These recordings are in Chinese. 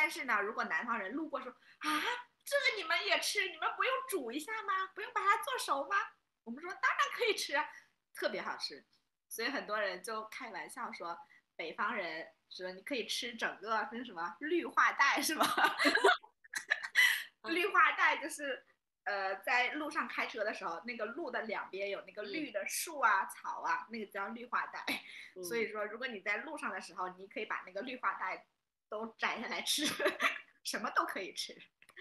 但是呢，如果南方人路过说啊，这个你们也吃，你们不用煮一下吗？不用把它做熟吗？我们说当然可以吃啊，特别好吃。所以很多人就开玩笑说，北方人说你可以吃整个那什么绿化带是吧？绿化带就是在路上开车的时候，那个路的两边有那个绿的树啊、草啊，那个叫绿化带。所以说，如果你在路上的时候，你可以把那个绿化带都摘下来吃，什么都可以吃。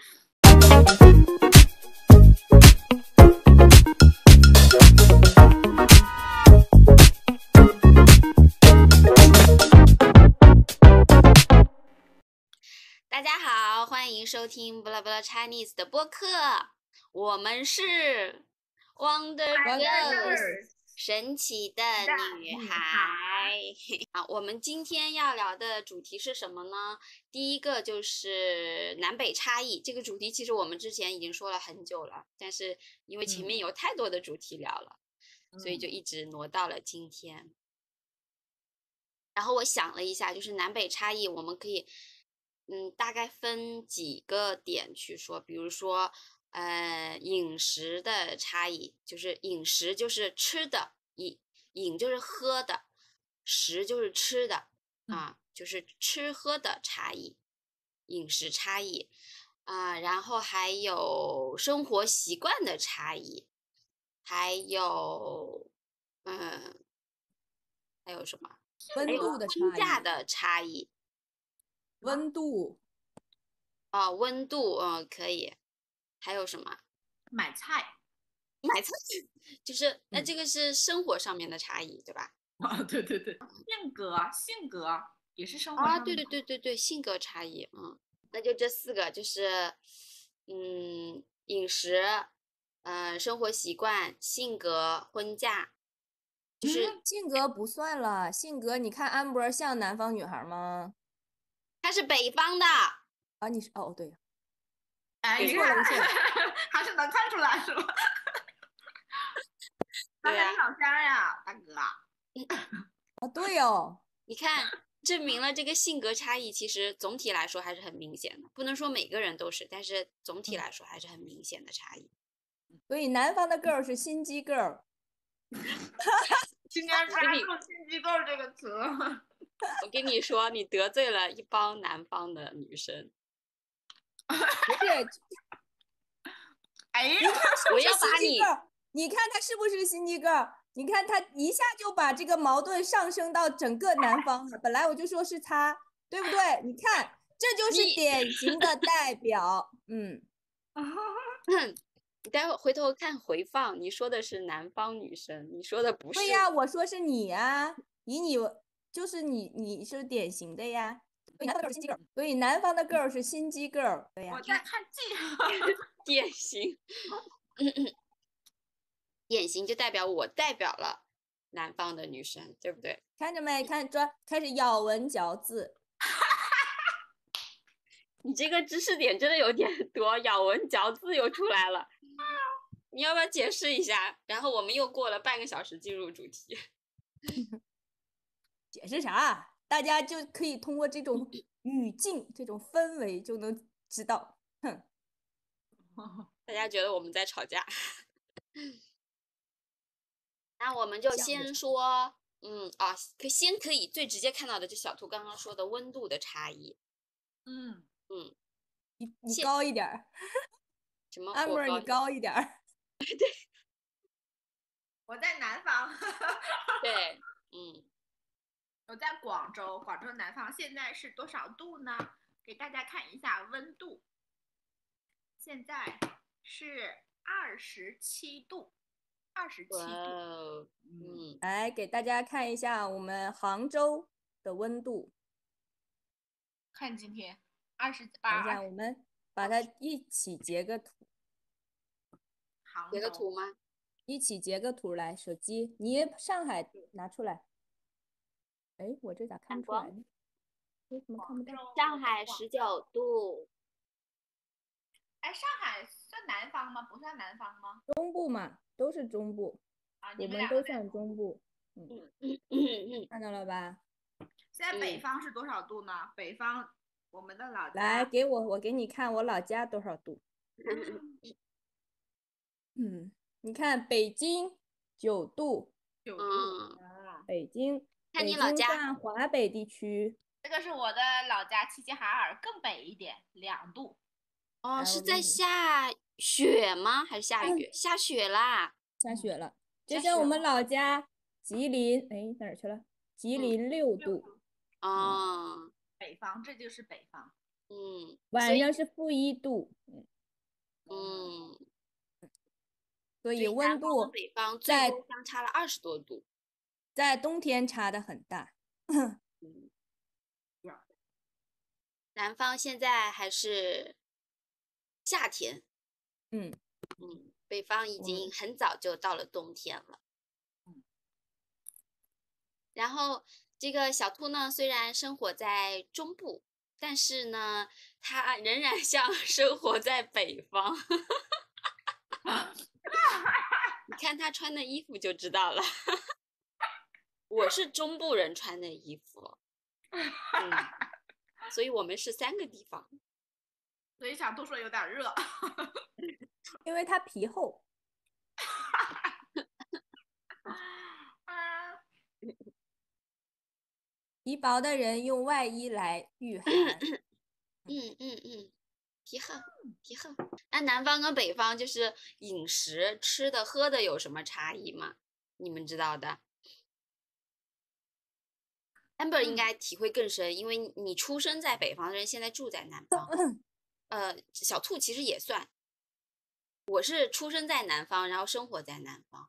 大家好，欢迎收听 Blabla Chinese 的播客，我们是 Wonder Girls 神奇的女孩。好，我们今天要聊的主题是什么呢？第一个就是南北差异，这个主题其实我们之前已经说了很久了，但是因为前面有太多的主题聊了，所以就一直挪到了今天。然后我想了一下，就是南北差异，我们可以大概分几个点去说，比如说饮食的差异，就是饮食就是吃的，饮就是喝的，食就是吃的啊，就是吃喝的差异，饮食差异啊，然后还有生活习惯的差异，还有还有什么？ 温度的婚嫁的差异， 温度哦，温度，可以。还有什么？ 买菜就是那这个是生活上面的差异，对吧？ 啊，对对对，性格也是生活啊， 上的。 对，性格差异，那就这四个，就是饮食，生活习惯、性格、婚嫁，就是性格不算了，性格你看安博像南方女孩吗？ 他是北方的啊，你是哦对， 哎，你错了错了， 还是能看出来是吧？那对啊， 是你老乡呀，大哥。 啊对哦， 你看，证明了这个性格差异其实总体来说还是很明显的，不能说每个人都是，但是总体来说还是很明显的差异。 所以南方的 girl 是心机 girl， 今天抓住心机构这个词。 我跟你说，你得罪了一帮南方的女生。 不是， 哎呀， 你看是不我是心机要把你 girl？你看他是不是心机 girl？你看他一下就把这个矛盾上升到整个南方了。本来我就说是他，对不对？你看，这就是典型的代表。 你待会回头看回放，你说的是南方女生，你说的不是。 对呀，我说是你呀，以你就是你是典型的呀。所以南方的 girl 是心机 girl，对呀。 我在看剧。 典型，典型就代表我代表了南方的女生，对不对？ 看着没？开始咬文嚼字。 你这个知识点真的有点多，咬文嚼字又出来了。你要不要解释一下？然后我们又过了半个小时进入主题。 解释啥？大家就可以通过这种语境、这种氛围就能知道。哼， 大家觉得我们在吵架。那我们就先说，先可以最直接看到的，就小兔刚刚说的温度的差异。 你高一点。 什么？ 安博，你高一点。 对， 我在南方。 对， 我在广州，广州南方现在是多少度呢？给大家看一下温度，现在是27度，27度。 来给大家看一下我们杭州的温度。 看今天28。 等一下，我们把它一起截个图。 截个图吗？ 一起截个图来，手机，你上海拿出来。哎，我这咋看不出来呢？为什么看不到？ 上海19度。 哎，上海算南方吗？不算南方吗？ 中部嘛，都是中部。我们都算中部。看到了吧？ 现在北方是多少度呢？北方我们的老家来给我给你看我老家多少度。你看北京9度， 9度。 北京看你老家算华北地区。 这个是我的老家齐齐哈尔，更北一点，2度。 哦，是在下雪吗？还是下雨？下雪啦！ 下雪了。就像我们老家吉林，哎，哪儿去了？吉林6度。 哦， 北方，这就是北方。 晚上是-1度。所以温度北方最多相差了20多度， 在冬天差的很大。 南方现在还是夏天，北方已经很早就到了冬天了。然后这个小兔呢，虽然生活在中部，但是呢，它仍然像生活在北方。你看它穿的衣服就知道了。我是中部人穿的衣服，所以我们是3个地方。 所以小兔说有点热。 因为它皮厚。皮薄的人用外衣来御寒。 皮厚。那南方跟北方就是饮食吃的喝的有什么差异吗？你们知道的？Amber 应该体会更深，因为你出生在北方的人现在住在南方。小兔其实也算，我是出生在南方，然后生活在南方。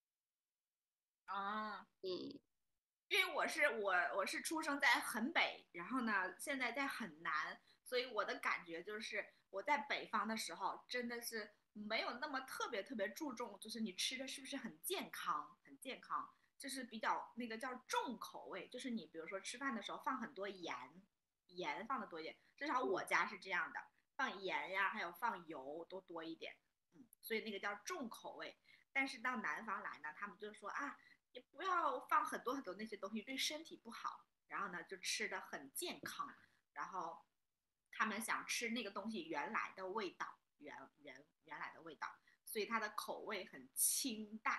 因为我是出生在很北，然后呢现在在很南，所以我的感觉就是我在北方的时候真的是没有那么特别注重，就是你吃的是不是很健康，就是比较那个叫重口味，就是你比如说吃饭的时候放很多盐放的多一点，至少我家是这样的，放盐呀，还有放油都多一点，所以那个叫重口味。但是到南方来呢，他们就说啊，也不要放很多那些东西，对身体不好。然后呢，就吃的很健康。然后他们想吃那个东西原来的味道，原来的味道，所以它的口味很清淡。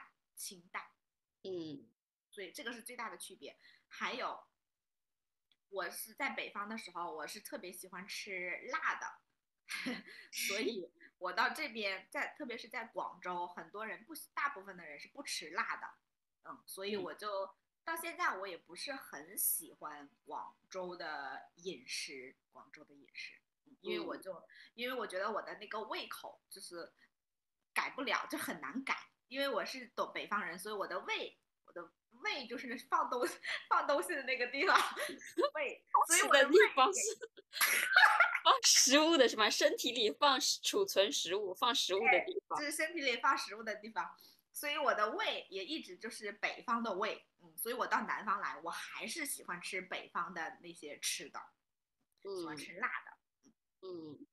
所以这个是最大的区别。还有，我是在北方的时候，我是特别喜欢吃辣的。所以我到这边，特别是在广州，很多人大部分的人是不吃辣的，所以我就到现在我也不是很喜欢广州的饮食，因为我觉得我的那个胃口就是改不了，就很难改，因为我是北方人，所以我的胃就是放东西的那个地方，胃，所以我的地方是放食物的是吗？身体里储存食物、放食物的地方， 就是身体里放食物的地方。所以我的胃也一直就是北方的胃，所以我到南方来，我还是喜欢吃北方的那些吃的，喜欢吃辣的。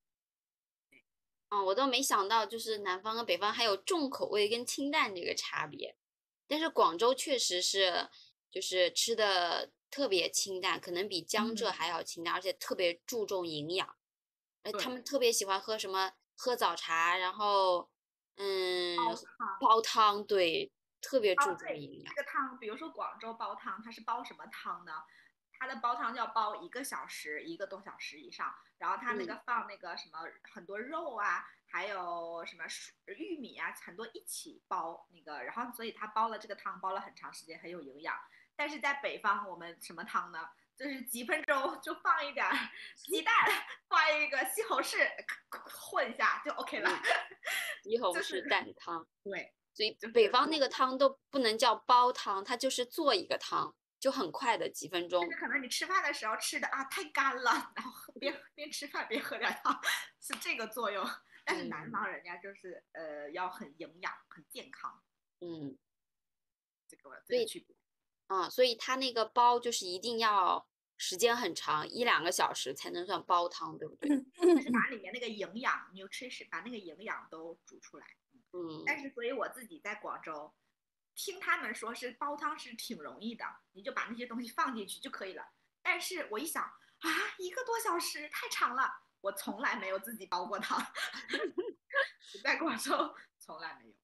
我都没想到，就是南方跟北方还有重口味跟清淡这个差别。但是广州确实是，就是吃的特别清淡，可能比江浙还要清淡，而且特别注重营养。他们特别喜欢喝早茶，然后煲汤，对，特别注重营养。 这个汤，比如说广州煲汤，它是煲什么汤呢？它的煲汤要煲1个小时，1个多小时以上，然后它那个放那个什么很多肉啊，还有什么玉米啊，很多一起煲那个，然后所以它煲了这个汤，煲了很长时间，很有营养。但是在北方，我们什么汤呢？就是几分钟就放一点鸡蛋，放一个西红柿，混一下就 OK 了。 西红柿蛋汤， 对， 所以北方那个汤都不能叫煲汤，它就是做一个汤，就很快的几分钟。 就是可能你吃饭的时候吃的太干了，然后边吃饭边喝点汤，是这个作用。但是南方人家就是要很营养、很健康，这个区别。 所以它那个煲就是一定要时间很长，1-2个小时才能算煲汤，对不对？ 就是把里面那个营养 nutrition 把那个营养都煮出来。但是所以我自己在广州听他们说是煲汤是挺容易的，你就把那些东西放进去就可以了。但是我一想啊，1个多小时太长了，我从来没有自己包过汤，在广州从来没有，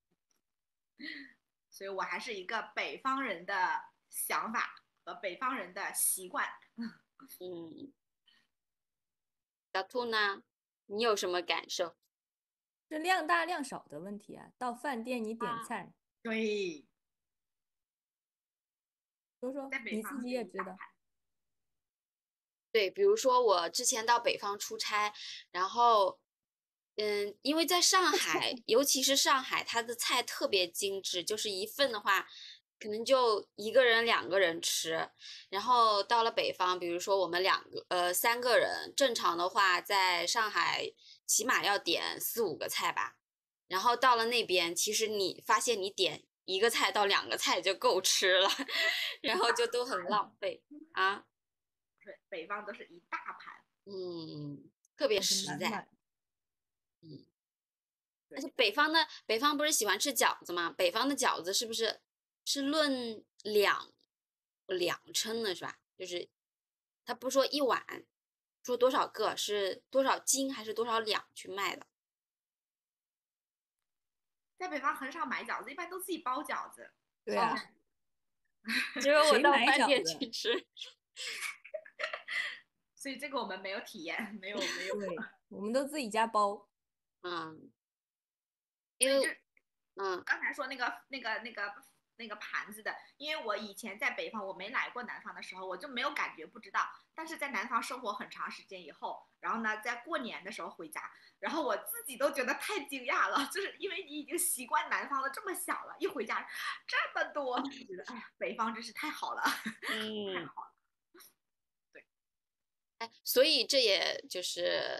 所以我还是一个北方人的想法和北方人的习惯。 嗯，小兔呢？你有什么感受？ 是量大量少的问题啊。到饭店你点啊， 菜， 对， 说说在北你自己方是也知道。 一大盘。 对，比如说我之前到北方出差，然后，因为在上海，尤其是上海，它的菜特别精致，就是一份的话，可能就1个人、2个人吃。然后到了北方，比如说我们3个人，正常的话，在上海起码要点4、5个菜吧。然后到了那边，其实你发现你点1个菜到2个菜就够吃了，然后就都很浪费啊。 对，北方都是一大盘。 嗯，特别就是实在。 满满。 嗯，而对， 且北方不是喜欢吃饺子吗？北方的饺子是不是论两称的是吧？就是他不说一碗，说多少个，是多少斤还是多少两去卖的？ 在北方很少买饺子，一般都自己包饺子。 哦， 对啊， 只有我谁买到饭店饺子？ 去吃。 所以这个我们没有体验，没有。 对，我们都自己家包。 嗯，因为所以就嗯刚才说那个盘子的，因为我以前在北方，我没来过南方的时候，我就没有感觉，不知道。但是在南方生活很长时间以后，然后呢，在过年的时候回家，然后我自己都觉得太惊讶了，就是因为你已经习惯南方的这么小了，一回家这么多，我觉得哎呀，北方真是太好了，太嗯， 好了。对， 哎，所以这也就是，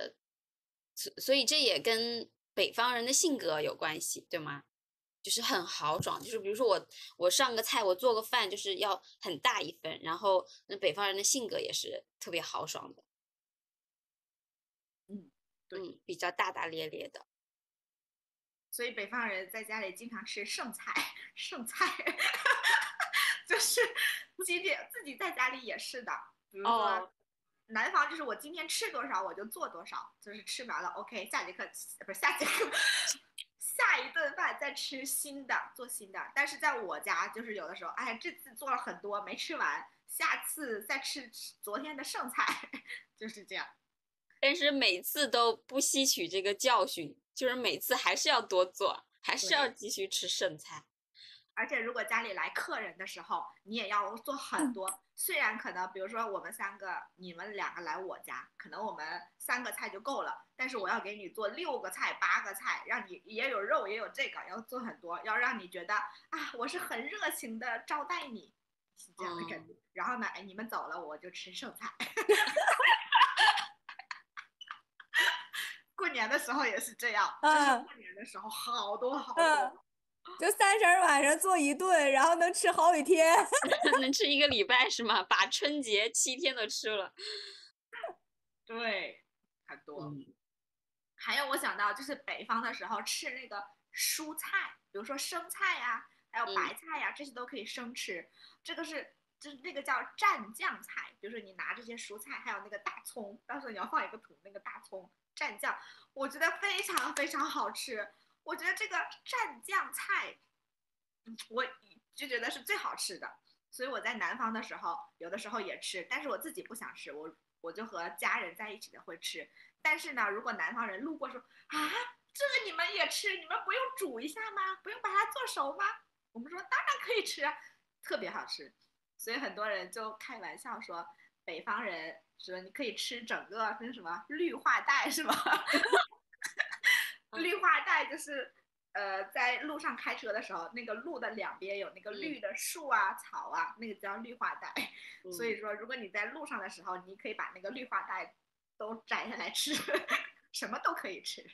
所以这也跟北方人的性格有关系，对吗？就是很豪爽，就是比如说我上个菜，我做个饭就是要很大一份，然后那北方人的性格也是特别豪爽的， 嗯，对。 比较大大咧咧的。 所以北方人在家里经常吃剩菜，剩菜就是自己在家里也是的。比如说， 哦， 南方就是我今天吃多少我就做多少，就是吃完了 OK，下节课不是下节课，下一顿饭再吃新的，做新的。但是在我家就是有的时候，哎，这次做了很多没吃完，下次再吃昨天的剩菜，就是这样。 但是每次都不吸取这个教训，就是每次还是要多做，还是要对， 继续吃剩菜。 而且如果家里来客人的时候，你也要做很多。虽然可能，比如说我们3个，你们2个来我家，可能我们3个菜就够了，但是我要给你做6个菜、8个菜，让你也有肉也有这个，要做很多，要让你觉得啊，我是很热情的招待你，是这样的感觉。 嗯， 然后呢，哎，你们走了，我就吃剩菜。过年的时候也是这样，就是嗯过年的时候好多好嗯， 多。 就30晚上做一顿，然后能吃好几天。 能吃1个礼拜是吗？把春节7天都吃了。 对，很多。 嗯还有我想到就是北方的时候吃那个蔬菜，比如说生菜呀，还有嗯白菜呀，这些都可以生吃。这个就是那个叫蘸酱菜，比如说你拿这些蔬菜，还有那个大葱，到时候你要放一个图，那个大葱蘸酱，我觉得非常非常好吃。我觉得这个蘸酱菜，我就觉得是最好吃的。所以我在南方的时候，有的时候也吃，但是我自己不想吃，我就和家人在一起的会吃。但是呢，如果南方人路过说啊，这个你们也吃，你们不用煮一下吗？不用把它做熟吗？我们说当然可以吃啊，特别好吃。所以很多人就开玩笑说，北方人说你可以吃整个那什么绿化带是吗？ 嗯绿化带就是在路上开车的时候，那个路的两边有那个嗯绿的树啊、草啊，那个叫绿化带。所嗯以说，如果你在路上的时候，你可以把那个绿化带都摘下来吃，什么都可以吃，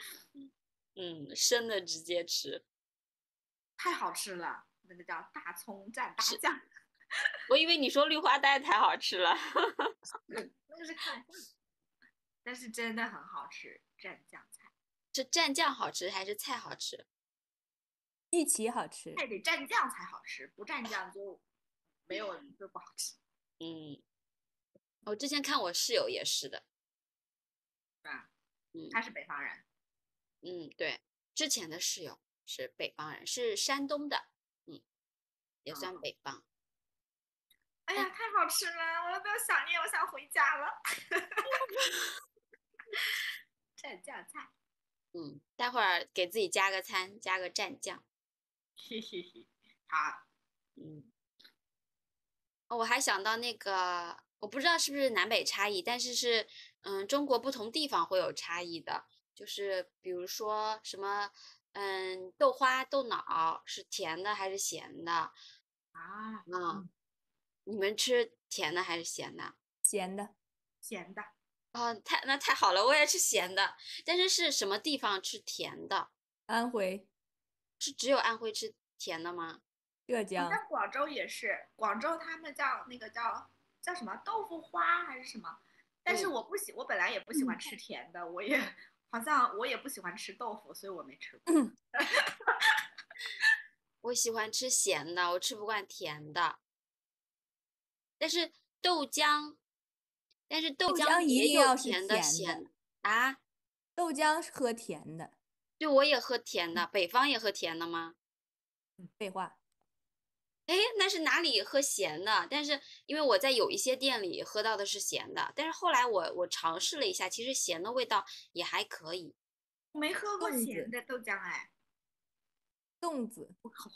生的直接吃。 太好吃了。那个叫大葱蘸大是， 酱， 我以为你说绿化带太好吃了。 那个是开玩笑，但是真的很好吃，蘸酱菜， 是蘸酱好吃还是菜好吃？ 一起好吃。 还得蘸酱才好吃，不蘸酱就没有就不好吃。 嗯， 我之前看我室友也是的。 是吧？ 嗯他是北方人。 对，之前的室友是北方人，是山东的，也算北方。 哎呀，太好吃了，我都想念，我想回家了。蘸酱菜， 待会儿给自己加个餐，加个蘸酱。 嘿嘿嘿，好。 我还想到那个，我不知道是不是南北差异，但是中国不同地方会有差异的，就是比如说什么，豆花、豆脑是甜的还是咸的？ 啊， 你们吃甜的还是咸的？ 咸的。 咸的。 那太好了，我也吃咸的，但是什么地方吃甜的？ 安徽、 是只有安徽吃甜的吗？ 浙江。 好像广州也是，广州他们叫那个叫什么豆腐花还是什么？但是我本来也不喜欢吃甜的，好像我也不喜欢吃豆腐，所以我没吃过。 我喜欢吃咸的，我吃不惯甜的。但是豆浆，豆豆浆一浆也有定要是甜的、 甜的， 咸啊。 豆浆是喝甜的。 对，我也喝甜的，北方也喝甜的吗？ 废话。 哎，那是哪里喝咸的？但是因为我在有一些店里喝到的是咸的，但是后来我尝试了一下，其实咸的味道也还可以。 我没喝过粽子， 咸的豆浆哎。 粽子。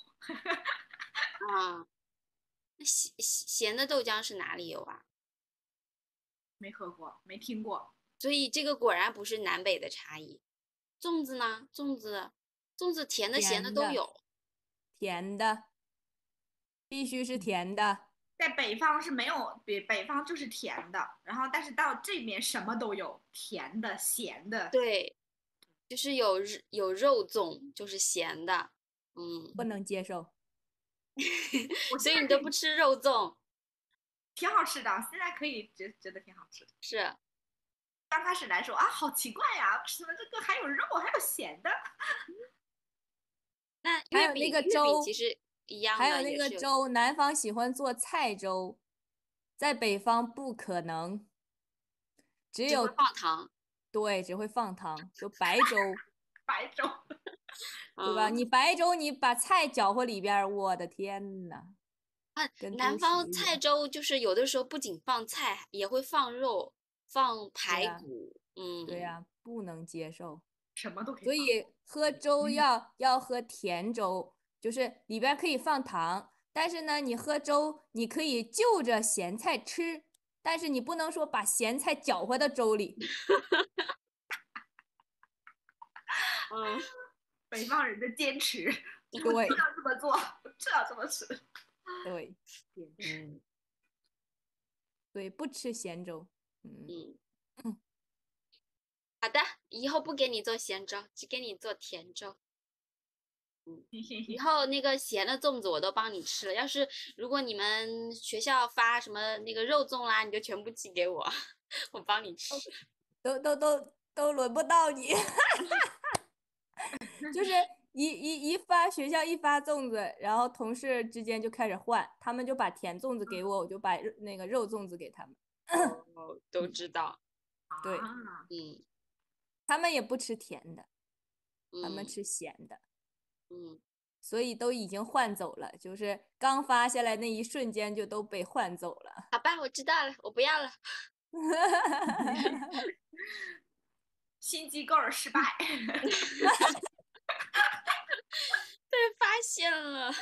啊，那咸的豆浆是哪里有啊？ 没喝过，没听过。 所以这个果然不是南北的差异。粽子呢？粽子甜的、咸的甜的。 都有。 甜的，必须是甜的。 在北方是没有，北方就是甜的，然后但是到这边什么都有，甜的、咸的。 对，就是有肉粽，就是咸的。 不能接受。 我所以你现在可以都不吃肉粽。 挺好吃的，现在可以觉得挺好吃的。 是。 刚开始来说啊，好奇怪呀，为什么这个还有肉，还有咸的？ 那还有那个月饼其粥， 实一样的， 还有那也是有。 个粥，南方喜欢做菜粥，在北方不可能，只只会有， 放糖。 对，只会放糖，就白粥， 白粥。 对吧？你白粥你把菜搅和里边儿，我的天呐，跟南猪食方菜一样。 粥就是有的时候不仅放菜，也会放肉，放对呀， 排骨。 对呀，不能接受。 什么都可以放。 所以喝粥要喝甜粥，就是里边可以放糖，但是呢，你喝粥你可以就着咸菜吃，但是你不能说把咸菜搅和到粥里。 嗯北方人的坚持，我就对要这么做，我就要这么吃。 对坚持。 对，不吃咸粥。嗯。 嗯，好的，以后不给你做咸粥，只给你做甜粥。以后那个咸的粽子我都帮你吃了。如果你们学校发什么那个肉粽啦，你就全部寄给我，我帮你吃。 都轮不到你。就是一发学校一发粽子，然后同事之间就开始换，他们就把甜粽子给我，我就把那个肉粽子给他们。 哦，都知道。 对， 啊， 嗯他们也不吃甜的，他们嗯吃咸的， 嗯， 所以都已经换走了，就是刚发下来那一瞬间就都被换走了。 好吧，我知道了，我不要了。 新机构失败。 被发现了。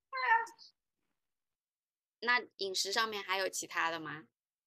那饮食上面还有其他的吗？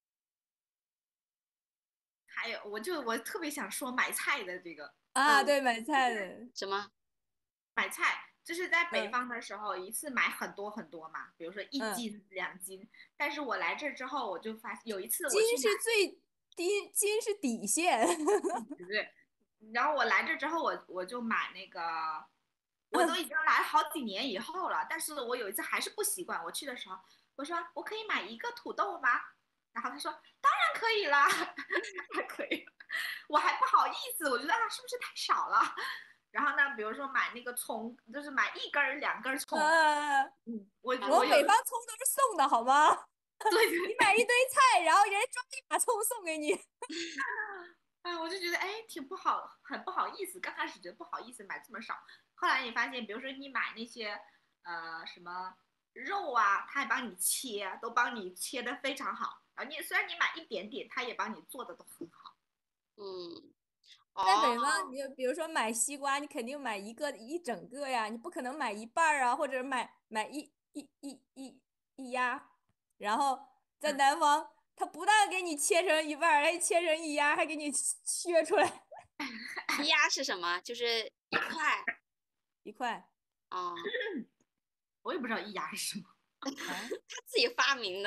还有，我特别想说买菜的这个。 啊，对，买菜的。 什么？ 买菜就是在北嗯方的时候，一次买很多很多嘛，比如说一嗯， 斤、2斤。但是我来这之后，我就发现有一次金我去买， 是最低，金是底线。 对不对？然后我来这之后，我就买那个，我都已经来好几年以后了，但是我有一次还是不习惯。我去的时候，我说我可以买一个土豆吗？然后他说当然可以啦，当然可以。我还不好意思，我觉得是不是太少了？然后呢，比如说买那个葱，就是买1根儿、2根儿葱。 呃， 我啊， 我们北我有的方葱都是送的好吗？ 对你买一堆菜，然后人家抓一把葱送给你。 哎，我就觉得挺不好，很不好意思。刚开始觉得不好意思买这么少，后来你发现，比如说你买那些什么肉啊，他还帮你切，都帮你切的非常好。然后虽然你买一点点，他也帮你做的都很好。 嗯， 在北方， 哦， 你就比如说买西瓜，你肯定买一整个呀，你不可能买一半儿啊，或者买一压。然后在南方，他不但给你切成一半儿，还切成一压，还给你削出来一压是什么？就是一块一块哦， 我也不知道一压是什么。 啊。 他自己发明的，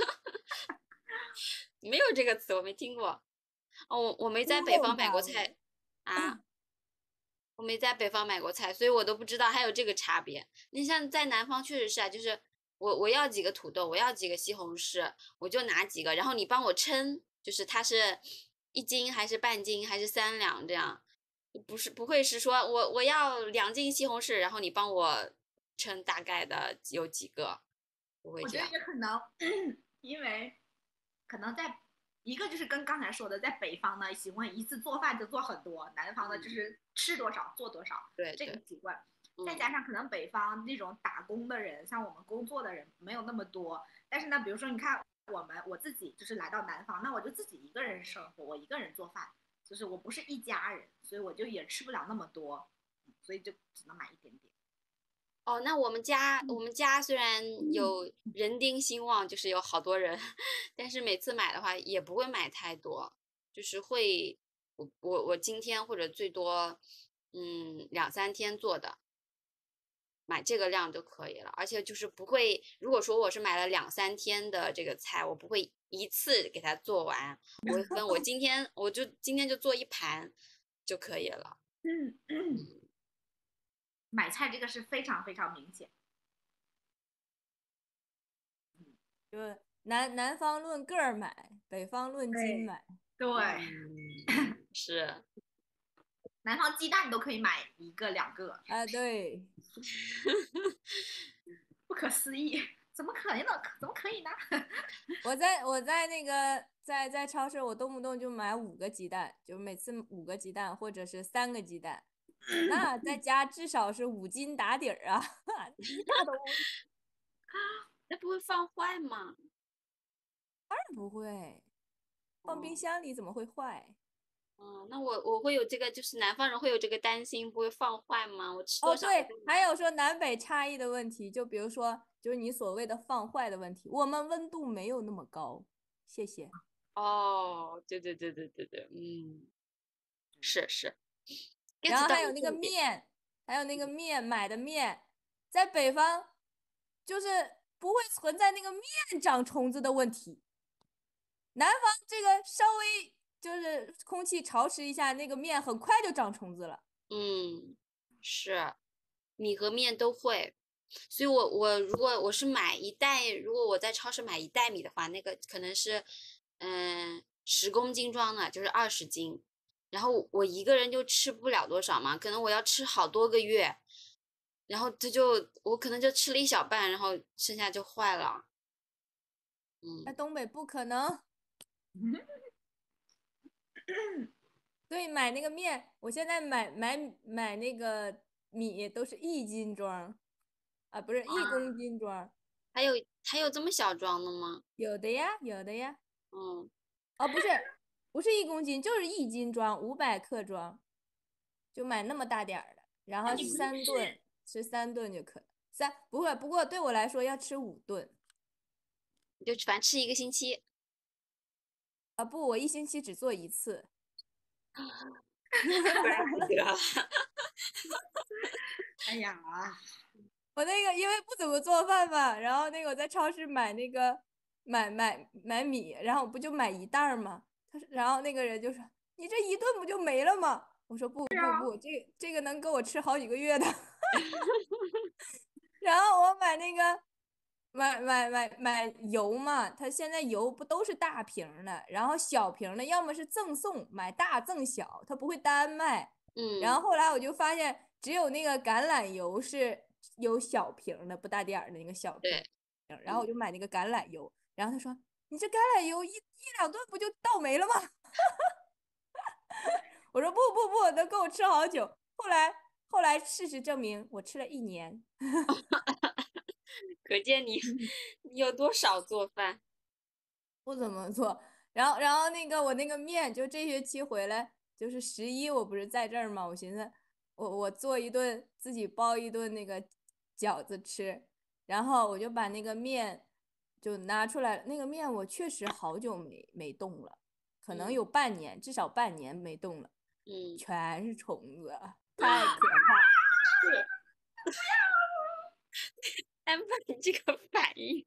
没有这个词，我没听过。哦，我没在北 Google 方买过它了。 菜啊，我没在北方买过菜，所以我都不知道还有这个差别。你像在南方确实是啊，就是我要几个土豆，我要几个西红柿，我就拿几个，然后你帮我称，就是它是1斤还是半斤还是3两这样，不会是说我要2斤西红柿，然后你帮我称大概的有几个，不会我觉得这样。 也可能，因为可能在一个就是跟刚才说的，在北方呢喜欢一次做饭就做很多，南方呢就嗯， 是吃多少做多少这个对对， 习惯。再嗯加上可能北方那种打工的人，像我们工作的人没有那么多，但是呢，比如说你看我自己就是来到南方，那我就自己一个人生活，我一个人做饭，就是我不是一家人，所以我就也吃不了那么多，所以就只能买一点点。 哦，那我们家虽然有人丁兴旺，就是有好多人，但是每次买的话也不会买太多，就是会我今天或者最多2、3天做的，买这个量就可以了，而且就是不会，如果说我是买了2、3天的这个菜，我不会一次给它做完，我会分我今天就做一盘就可以了。 买菜这个是非常非常明显。 就南方论个儿买，北方论斤对买。 对， 是。 南方鸡蛋都可以买一个两个， 啊，对。 不可思议，怎么可能？怎么可以呢？ 我在那个在超市，我动不动就买5个鸡蛋，就每次5个鸡蛋或者是3个鸡蛋，那在家至少是5斤打底儿啊，一大兜。 那不会放坏吗？ 不会，放冰哦， 箱里怎么会坏？ 哦，那我会有这个，就是南方人会有这个担心，不会放坏吗？我吃哦， 多少我对， 再买。 还有说南北差异的问题，就比如说就是你所谓的放坏的问题，我们温度没有那么高，谢谢。 哦，对对对对对对，是是，get 到然后还有那个了重点。 面，还有那个面买的面，在北方就是不会存在那个面长虫子的问题。南方这个稍微就是空气潮湿一下，那个面很快就长虫子了。 嗯，是，米和面都会。所以我如果我是买一袋，如果我在超市买一袋米的话，那个可能是10公斤装的，就是20斤。然后我一个人就吃不了多少嘛，可能我要吃好多个月，然后我可能就吃了一小半，然后剩下就坏了。 在嗯东北不可能，所以买那个面，我现在买那个米都是1斤装啊，不是1公斤装。 还有这么小装的吗？ 有的呀，有的呀。 嗯， 哦，不是1公斤，就是1斤装500克装，就买那么大点儿的，然后那你不是三顿吃3顿就可以。不会，不过对我来说要吃5顿你就反正吃1个星期。 啊，不，我一星期只做一次。 怪不得。 哎呀， 我那个因为不怎么做饭嘛，然后那个我在超市买那个买米，然后我不就买一袋儿吗？然后那个人就说：“你这一顿不就没了吗？”我说：“不，这个能够我吃好几个月的。”然后我买那个买油嘛，它现在油不都是大瓶的，然后小瓶的要么是赠送，买大赠小，它不会单卖。然后嗯， 后来我就发现，只有那个橄榄油是有小瓶的，不大点儿的那个小瓶。 对然后我就买那个橄榄油，然后他说你这橄榄油一两顿不就倒没了吗？我说不，能够我吃好久。后来事实证明我吃了1年。 可见你有多少做饭。 不怎么做。然后那个我那个面，就这学期回来，就是11，我不是在这儿吗？我寻思我做一顿，自己包一顿那个饺子吃，然后我就把那个面就拿出来，那个面我确实好久没动了，可能有半年，至少半年没动了，全是虫子，太可怕。 是。amber 你这个反应。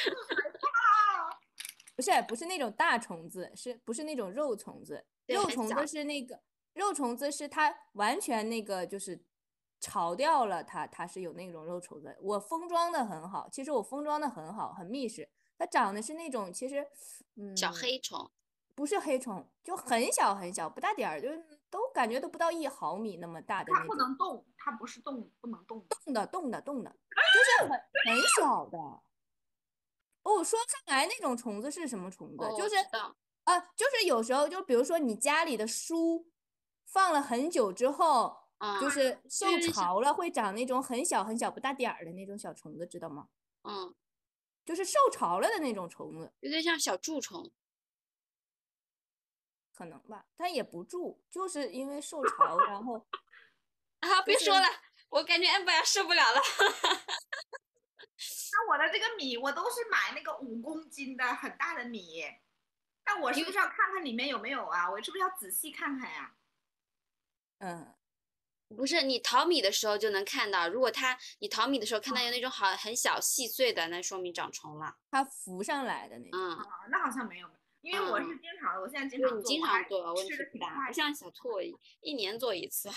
不是那种大虫子，不是那种肉虫子？ 对， 肉虫子很小。 是那个肉虫子是它完全那个就是潮掉了它是有那种肉虫子。我封装的很好，其实我封装的很好，很密实。它长的是那种其实小黑虫。 不是黑虫，就很小很小，不大点儿，就都感觉都不到1毫米那么大的它不那种。 能动，它不是动，不能动。 动的，就是很小的。哦，说不上来那种虫子是什么虫子， 哦， 就是我知道。 就是有时候就比如说你家里的书放了很久之后，就是受就有点像。 潮了，会长那种很小很小不大点儿的那种小虫子，知道吗？就是受潮了的那种虫子， 有点像小蛀虫。 可能吧，它也不蛀，就是因为受潮，然后就是别说了，我感觉 amber 要受不了了。 那我的这个米，我都是买那个5公斤的很大的米，那我是不是要看看里面有没有啊？我是不是要仔细看看呀？ 不是，你淘米的时候就能看到，如果你淘米的时候看到有那种很小细碎的，那说明长虫了。 它浮上来的那种。 那好像没有，因为我是经常，我现在经常做， 对，你经我还常做，问吃的题不大，不挺快的。 像小兔一年做一次。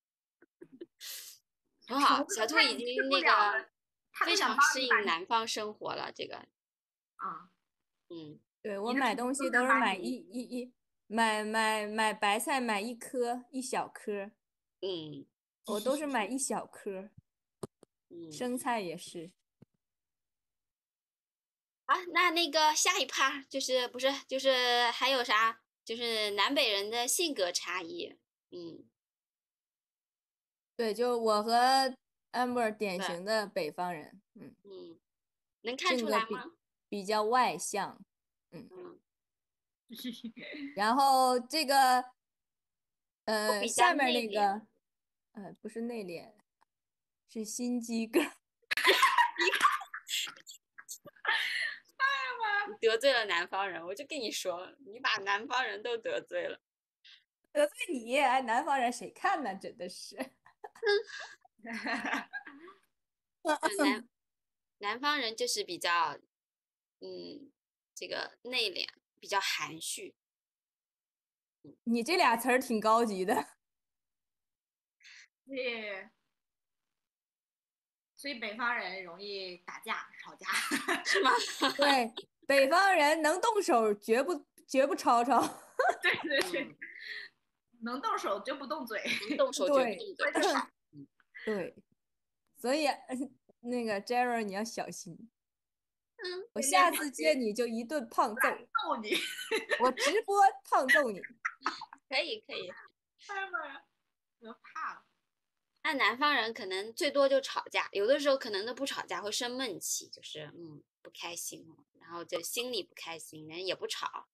很好， 虫子小兔已它治经那个不了的，它非都想常适应帮你把你南方生活了。这个， 啊， 对，我你的买东西虫子都都是买能把你买白菜买一小颗， 嗯我都是买一小颗， 嗯。 生菜也是。 好，那个下一趴就是不是就是还有啥？就是南北人的性格差异。 对，就我和 Amber 典对。 型的北方人， 能看性格出来吗？ 比较外向， 嗯。 然后这个我比较下面内敛。 那个不是内敛，是心机 girl。 你得罪了南方人，我就跟你说，你把南方人都得罪了。 得罪你，南方人谁看呢？真的是。 南方人就是比较，这个内敛，比较含蓄。 你这俩词儿挺高级的。 对，所以北方人容易打架吵架。 是吗？ 对，北方人能动手，绝不吵吵。 对对对，能动手就不动嘴， 动手绝不对动嘴。 所以就少。 对，所以那个 Jerry 你要小心，我天天下次见你就一顿胖揍， 揍你。 我直播胖揍你。 可以可以。 哎妈呀，我怕了。 那南方人可能最多就吵架，有的时候可能都不吵架，会生闷气，就是不开心，然后就心里不开心，人也不吵。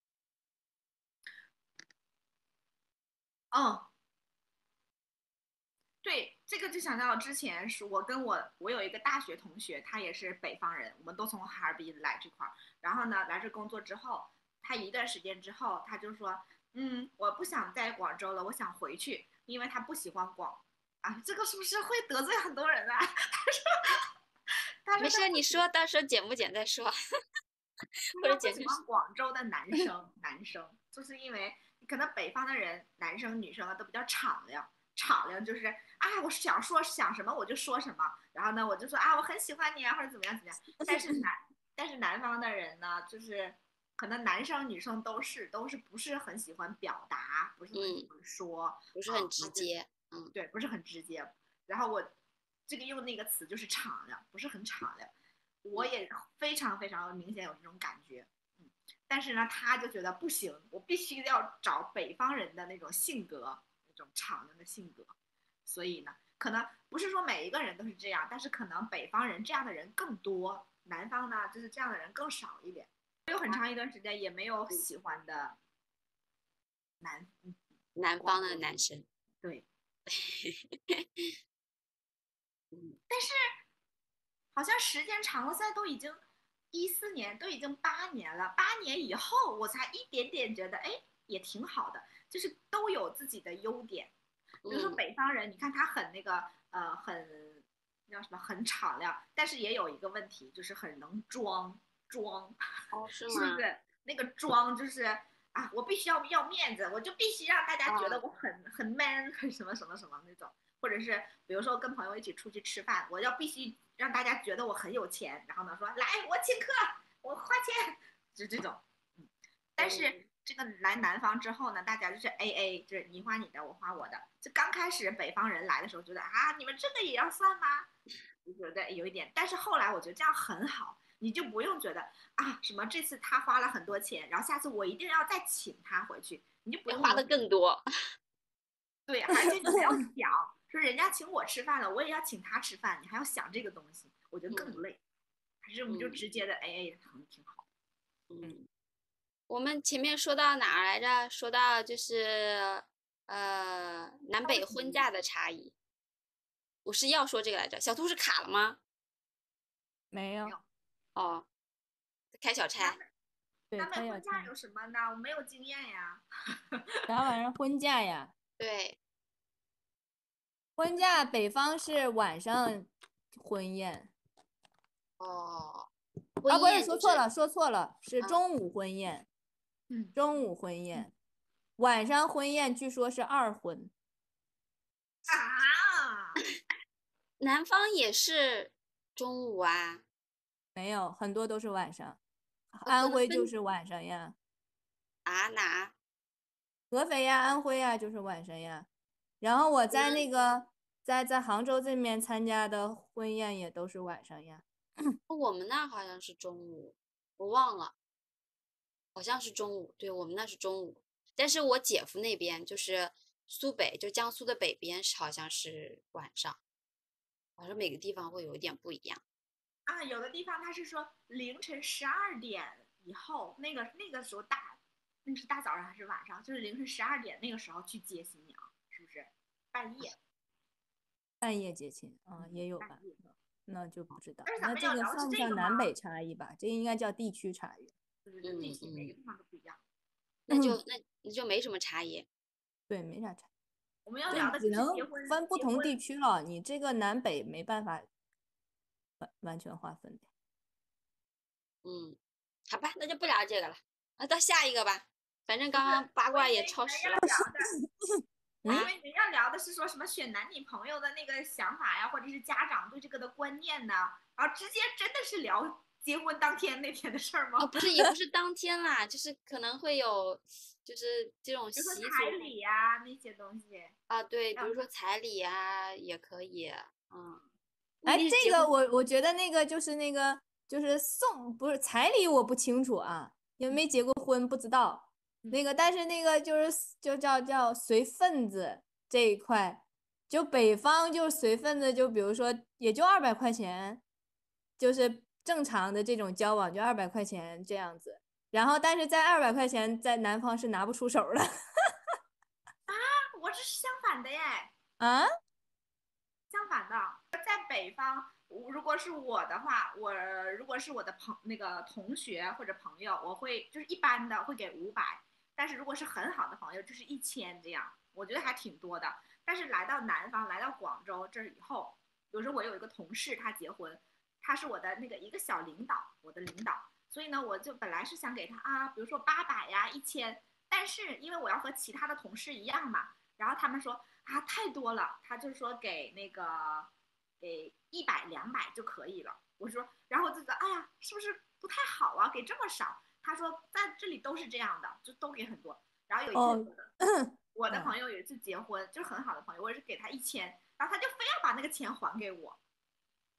对，这个就想到之前是我有一个大学同学，他也是北方人，我们都从哈尔滨来这块儿，然后呢来这工作之后，他一段时间之后，他就说，我不想在广州了，我想回去，因为他不喜欢这个是不是会得罪很多人啊？ 没事，你说到时候剪不剪再说。或者不喜剪成欢广州的男生，就是因为可能北方的人，男生女生都比较敞亮，敞亮就是我想什么我就说什么，然后呢我就说我很喜欢你啊或者怎么样怎么样，但是南方的人呢，就是可能男生女生都是不是很喜欢表达，不是很喜欢说， 不是很直接。 对，不是很直接，然后我这个用那个词就是敞亮，不是很敞亮。 我也非常非常明显有这种感觉，但是呢，他就觉得不行，我必须要找北方人的那种性格，那种敞亮的性格。所以呢，可能不是说每一个人都是这样，但是可能北方人这样的人更多，南方呢就是这样的人更少一点。我有很长一段时间也没有喜欢的南方的男生。 对， 嗯， 但是好像时间长了，现在都已经14年，都已经8年了。8年以后，我才一点点觉得，哎，也挺好的，就是都有自己的优点。比如说北方人，你看他很那个，很叫什么，很敞亮，但是也有一个问题，就是很能装， 哦，是吗？ 是不是？那个装就是啊，我必须要面子，我就必须让大家觉得我很 man，很什么什么什么那种。或者是比如说跟朋友一起出去吃饭，我要必须让大家觉得我很有钱，然后呢说来我请客，我花钱，就这种。但是这个来南方之后呢，大家就是 AA，就是你花你的，我花我的。就刚开始北方人来的时候觉得啊，你们这个也要算吗？我觉得有一点，但是后来我觉得这样很好，你就不用觉得啊什么这次他花了很多钱，然后下次我一定要再请他回去，你就不用花的更多。 对，而且你还要想说人家请我吃饭了，我也要请他吃饭，你还要想这个东西，我觉得更累。还是我们就直接的 AA 挺好。 我们前面说到哪儿来着？说到就是南北婚嫁的差异。我是要说这个来着。小兔是卡了吗？ 没有。 哦，开小差。 对， 南北开小差。 婚嫁有什么呢？我没有经验呀。 啥玩意儿？婚嫁呀？ 对。 婚嫁北方是晚上婚宴。 哦， 啊， 婚不是， 宴就是说错了，说错了，是中午婚宴。中午婚宴，晚上婚宴据说是二婚。 啊， 南方也是中午啊。 没有，很多都是晚上。 可安徽就能分是晚上呀。 啊哪？ 合肥呀，安徽呀，就是晚上呀。然后我在那个在杭州这面参加的婚宴也都是晚上呀。 我们那好像是中午，我忘了，好像是中午。对，我们那是中午，但是我姐夫那边就是苏北，就江苏的北边，好像是晚上。好像每个地方会有一点不一样。 啊，有的地方他是说凌晨12点以后，那个时候那是大早上还是晚上？就是凌晨12点那个时候去接新娘，是不是？半夜。 半夜接亲啊，也有吧？ 半夜。 那就不知道。 但是咱那这个们要聊的是算不算这个吗？ 南北差异吧？这应该叫地区差异。 对对对，地区每个地方都不一样。 那就没什么差异。 对，没啥差。 我们要就聊的就是结只能婚， 分不同地区了。你这个南北没办法完全划分的。 好吧，那就不聊这个了，那到下一个吧。反正刚刚八卦也超时了。 我以为你们要聊的是说什么选男女朋友的那个想法呀，或者是家长对这个的观念呢，然后直接真的是聊结婚当天那天的事儿吗？ 不是，也不是当天啦，就是可能会有，就是这种比如说彩习俗礼呀那些东西啊。对，比如说彩礼啊，也可以。 哎，这个结婚我觉得那个就是就是不是彩礼，我不清楚啊，因为没结过婚，不知道。但是那个就叫随份子这一块，就北方就随份子，就比如说也就200块钱，就是正常的这种交往就200块钱这样子。然后但是在200块钱在南方是拿不出手的。 啊，我这是相反的耶。 啊？ 相反的，在北方，如果是我的话，如果是我的那个同学或者朋友，我会就是一般的会给500，但是如果是很好的朋友，就是1000这样，我觉得还挺多的。但是来到南方，来到广州这儿以后，比如说我有一个同事，他结婚，他是我的那个一个小领导，我的领导，所以呢，我就本来是想给他啊，比如说800呀、1000，但是因为我要和其他的同事一样嘛，然后他们说啊太多了，他就说给100、200就可以了。我说，然后我就觉得哎呀，是不是不太好啊？给这么少？他说在这里都是这样的，就都给很多。然后有一次我的朋友有一次结婚，就是很好的朋友，我也是给他1000，然后他就非要把那个钱还给我。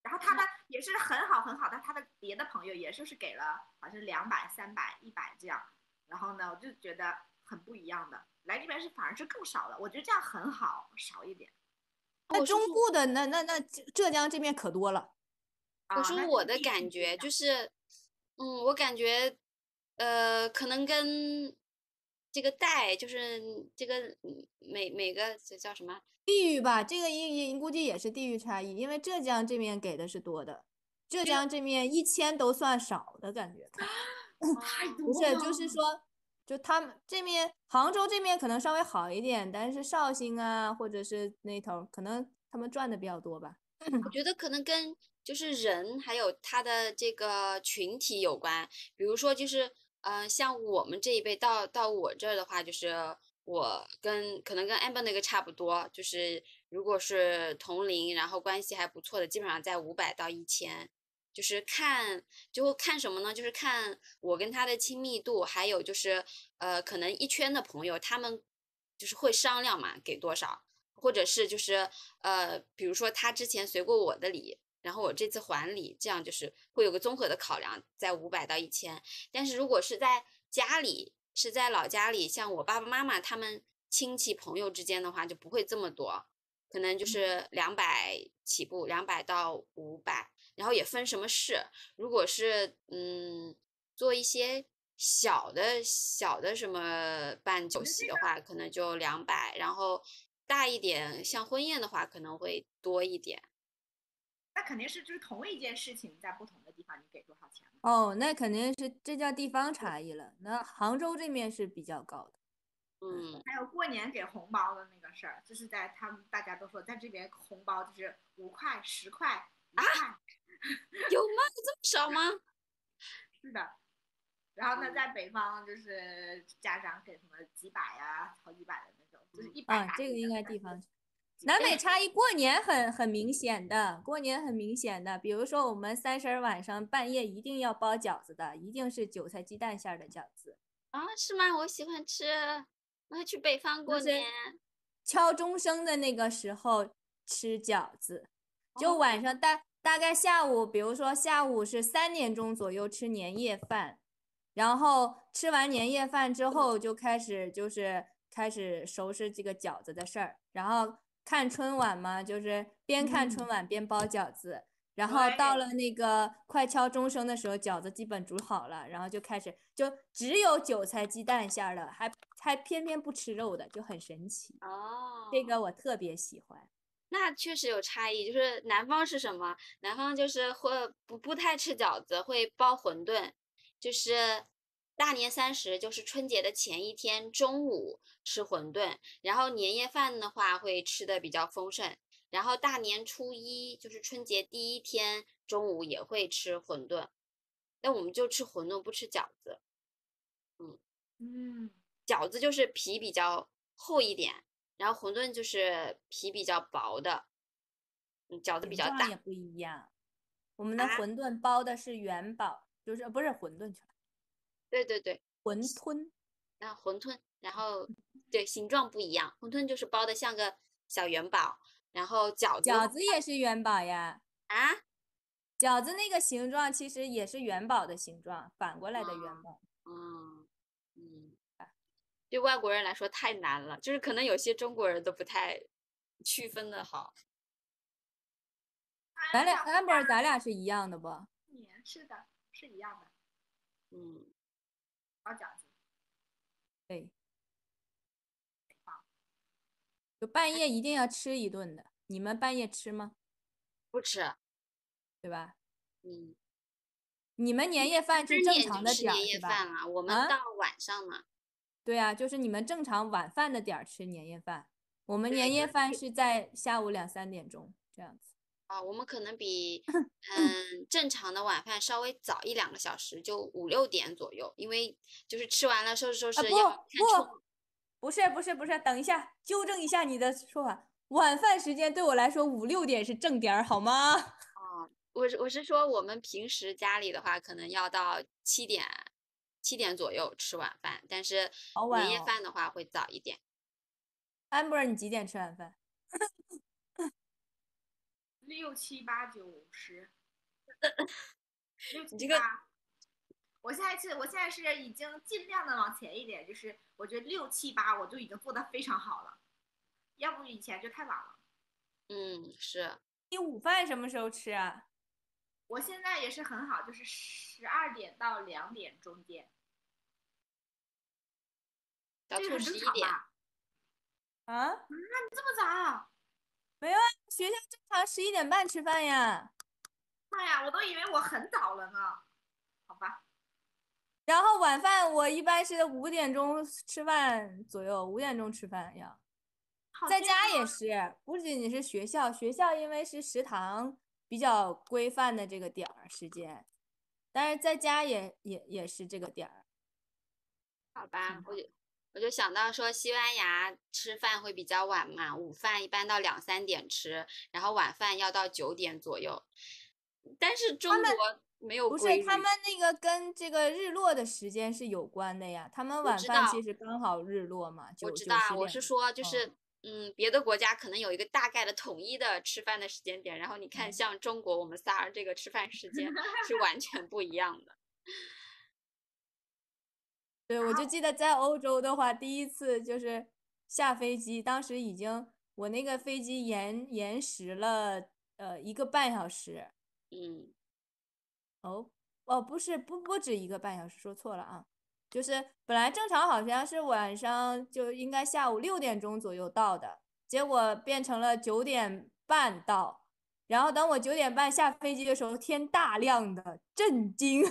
然后他的也是很好很好的，他的别的朋友也就是给了好像200、300、100这样，然后呢，我就觉得很不一样的。来这边是反而是更少了，我觉得这样很好，少一点。 那我说说中部的那浙江这边可多了。 我啊，那说我的地区感觉不一样。 就是，我感觉，可能跟这个带，就是这个每个这叫什么？ 地域吧，这个估计也是地域差异，因为浙江这边给的是多的，浙这个江这边1000都算少的感觉，看太哦， 不是， 多了。 就是说，就他们这边杭州这边可能稍微好一点，但是绍兴啊，或者是那头可能他们赚的比较多吧。 我觉得可能跟就是人还有他的这个群体有关，比如说就是，像我们这一辈到我这儿的话，就是我可能跟 Amber 那个差不多，就是如果是同龄，然后关系还不错的，基本上在500到1000，就是看什么呢？就是看我跟他的亲密度，还有就是可能一圈的朋友，他们就是会商量嘛，给多少。或者是就是比如说他之前随过我的礼，然后我这次还礼，这样就是会有个综合的考量，在500到1000。但是如果是在家里，是在老家里，像我爸爸妈妈他们亲戚朋友之间的话，就不会这么多，可能就是200起步，200到500，然后也分什么事。如果是做一些小的什么办酒席的话，可能就200，然后大一点像婚宴的话可能会多一点。 那肯定是就是同一件事情在不同的地方，你给多少钱嘛？ 哦，那肯定是这叫地方差异了。那杭州这面是比较高的。 嗯， 还有过年给红包的那个事儿，就是在他们大家都说在这边红包就是5块、10块、1块， 有吗？有这么少吗？ 是的。然后呢， 嗯在北方就是家长给什么几百呀、好几百的那种，就是100 啊， 大一的， 这个应该地方。 几百。 南北差异，过年很明显的，过年很明显的。比如说我们30晚上半夜一定要包饺子的，一定是韭菜鸡蛋馅儿的饺子。 啊，是吗？我喜欢吃，我要去北方过年。 就是敲钟声的那个时候吃饺子，就哦， 晚上大概下午，比如说下午是3点钟左右吃年夜饭，然后吃完年夜饭之后就开始收拾这个饺子的事儿，然后看春晚嘛，就是边看春晚边包饺子。然后到对， 了那个快敲钟声的时候，饺子基本煮好了，然后就开始就只有韭菜鸡蛋馅儿的，还偏偏不吃肉的，就很神奇。这哦， 个我特别喜欢。 那确实有差异。就是南方是什么？南方就是会不太吃饺子，会包馄饨。就是大年30，就是春节的前一天中午吃馄饨，然后年夜饭的话会吃的比较丰盛，然后大年初一就是春节第一天中午也会吃馄饨。但我们就吃馄饨，不吃饺子。嗯， 嗯， 饺子就是皮比较厚一点，然后馄饨就是皮比较薄的，饺子比较大形状也不一样。我们的啊。 馄饨包的是元宝，就是不是馄饨圈， 对对对， 馄饨。 然后馄饨，然后对形状不一样，馄饨就是包的像个小元宝，然后饺子的话饺子也是元宝呀， 啊， 饺子那个形状其实也是元宝的形状，反过来的元嗯宝。 嗯嗯，对外国人来说太难了，就是可能有些中国人都不太区分的好。 咱俩像我 Amber，咱俩是一样的不？ 年是的，是一样的， 嗯， 包饺子。 对，就半夜一定要吃一顿的。你们半夜吃吗？ 不吃， 对吧？ 嗯， 你们年夜饭是正 3点就常的点吃年儿是吧？ 夜饭了，我们到啊， 晚上呢。 对啊，就是你们正常晚饭的点儿吃年夜饭，我们年对， 夜饭是在下午2、3点钟这样子。 啊，我们可能比正常的晚饭稍微早1、2个小时，就5、6点左右，因为就是吃完了收拾收啊，不拾要看春晚。 不是，等一下，纠正一下你的说法。晚饭时间对我来说5、6点是正点儿，好吗？ 哦，我是说我们平时家里的话，可能要到7点左右吃晚饭，但是好年夜晚哦。 饭的话会早一点。 Amber，你几点吃晚饭？ 6、7、8、9、10，6、7、 你这个 8。我现在是已经尽量的往前一点，就是我觉得6、7、8我就已经做的非常好了，要不以前就太晚了。 是。 你午饭什么时候吃啊？ 我现在也是很好，就是12点到2点中间， 小兔这个很正 11点。 常吧？ 啊， 你这么早？ 没有啊，学校正常11点半吃饭呀。 妈呀，我都以为我很早了呢。好吧， 然后晚饭我一般是5点钟吃饭左右，5点钟吃饭呀。在家好这样吗？ 也是，不仅仅是学校，学校因为是食堂比较规范的这个点儿时间，但是在家也是这个点儿， 好吧， 挺好。 我就想到说，西班牙吃饭会比较晚嘛，午饭一般到2、3点吃，然后晚饭要到9点左右。但是中国没有不是，他们规律。 那个跟这个日落的时间是有关的呀。他们我晚饭其知道， 实刚好日落嘛，九我知道啊， 九十点。 我是说，就嗯是别的国家可能有一个大概的统一的吃饭的时间点，然后你看嗯， 像中国，我们仨这个吃饭时间是完全不一样的。 对， 然后我就记得在欧洲的话，第一次就是下飞机，当时已经我那个飞机延时了1个半小时。 嗯哦哦，不止1个半小时，说错了啊，就是本来正常好像是晚上就应该下午6点钟左右到的，结果变成了9点半到，然后等我9点半下飞机的时候，天大亮的，震惊，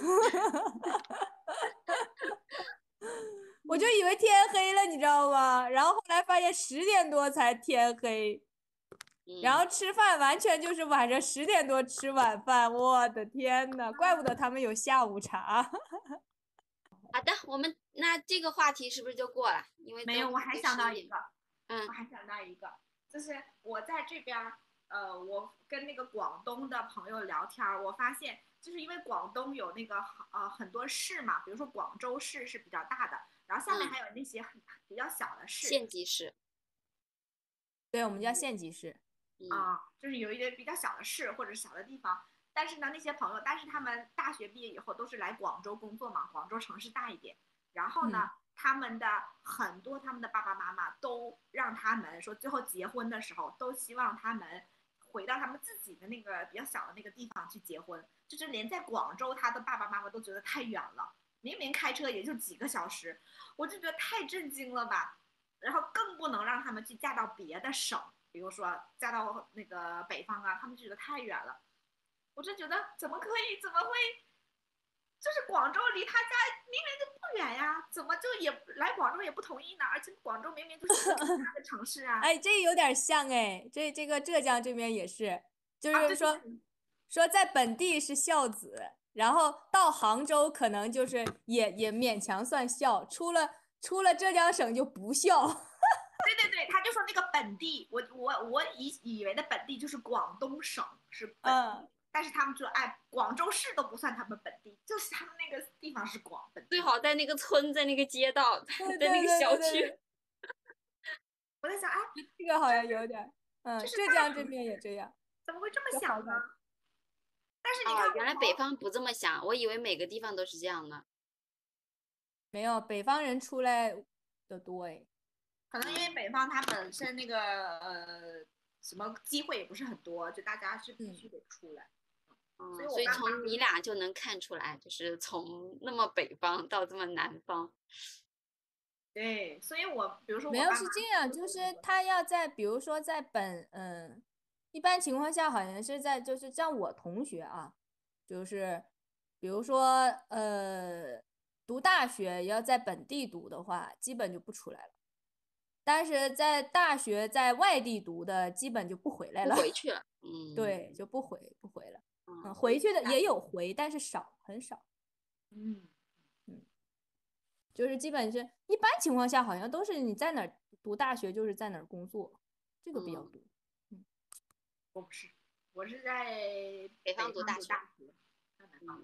我就以为天黑了，你知道吗？然后后来发现10点多才天黑，然嗯。 后吃饭完全就是晚上10点多吃晚饭，我的天呐，怪不得他们有下午茶。 好的，那这个话题是不是就过了？因为没有，我还都已经11点。 想到一个，我嗯还想到一个，就是我在这边儿，我跟那个广东的朋友聊天儿，我发现就是因为广东有那个很多市嘛，比如说广州市是比较大的，然后下面嗯， 还有那些比较小的市， 县级市。 对，我们叫县级市。 嗯就是有一些比较小的市或者小的地方。但是呢，那些朋友，但是他们大学毕业以后都是来广州工作嘛，广州城市大一点。然后嗯， 呢，他们的爸爸妈妈都让他们说，最后结婚的时候都希望他们回到他们自己的那个比较小的那个地方去结婚，就是连在广州，他的爸爸妈妈都觉得太远了，明明开车也就几个小时，我就觉得太震惊了吧。然后更不能让他们去嫁到别的省，比如说嫁到那个北方啊，他们就觉得太远了。我就觉得怎么可以，怎么会？就是广州离他家明明就不远呀，怎么就也来广州也不同意呢？而且广州明明就是一个很大的城市啊！ 哎，这有点像哎，这个浙江这边也是，就啊， 是对对说在本地是孝子，然后到杭州可能就是也勉强算孝，出了浙江省就不孝。 对对对，他就说那个本地，我以为的本地就是广东省是本地， 嗯， 但是他们说哎，广州市都不算他们本地，就是他们那个地方是本地。 最好在那个村，在那个街道，在那个对对对小区。 对对对， 我在想，哎， 这个好像有点，浙这是大江这边城市， 也这样， 怎么会这么想呢？ 就好感。 但是你看哦，原来我从北方不这么想，我以为每个地方都是这样的。 没有，北方人出来的多哎。 可能因为北方它本身那个什么机会也不是很多，就大家是必须嗯， 得出来。所以所以我刚刚从你俩就能看出来，就是从那么北方到这么南方。 对，所以我比如说没有我爸妈是这样，就是他要在，比如说在一般情况下好像是在，就是像我同学啊，就是比如说读大学要在本地读的话，基本就不出来了。但是在大学在外地读的，基本就不回来不了。 回去了。 对，就不回了。 回回去的也有回，但是少，很少。 嗯， 嗯，就是基本是一般情况下，好像都是你在哪儿读大学，就是在哪儿工作，这个比较嗯， 多。嗯， 我不是，我是在北方北方读读大学。 大学，在南方嗯， 嘛。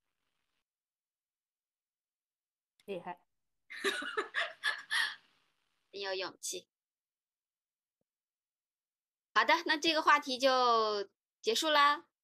厉害。 很有勇气。好的，那这个话题就结束啦。